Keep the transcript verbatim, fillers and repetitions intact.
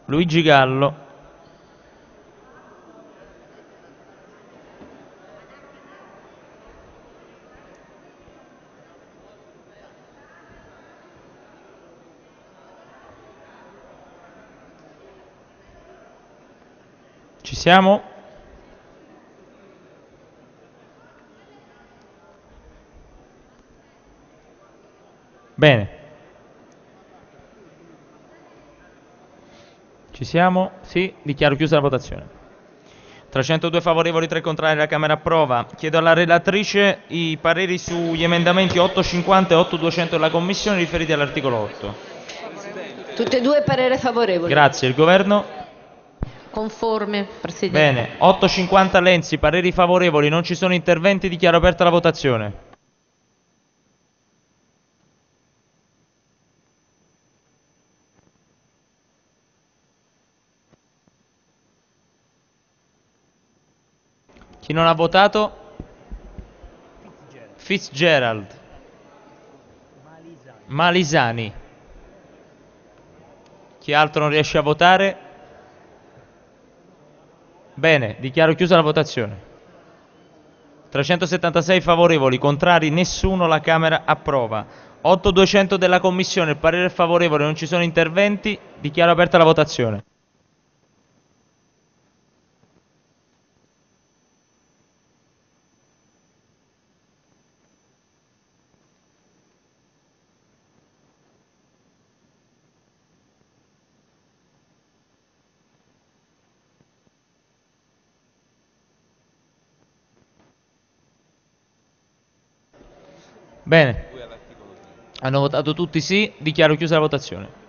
Luigi Gallo. Ci siamo? Bene. Ci siamo? Sì, dichiaro chiusa la votazione. trecentodue favorevoli, tre contrari, la Camera approva. Chiedo alla relatrice i pareri sugli emendamenti ottocentocinquanta e ottoduecento della Commissione riferiti all'articolo otto. Tutte e due parere favorevole. Grazie. Il Governo? Conforme, Presidente. Bene. ottocentocinquanta Lenzi, pareri favorevoli, non ci sono interventi, dichiaro aperta la votazione. Chi non ha votato? Fitzgerald. Malisani. Chi altro non riesce a votare? Bene, dichiaro chiusa la votazione. trecentosettantasei favorevoli, contrari nessuno, la Camera approva. ottoduecento della Commissione, il parere è favorevole, non ci sono interventi, dichiaro aperta la votazione. Bene, hanno votato tutti sì, dichiaro chiusa la votazione.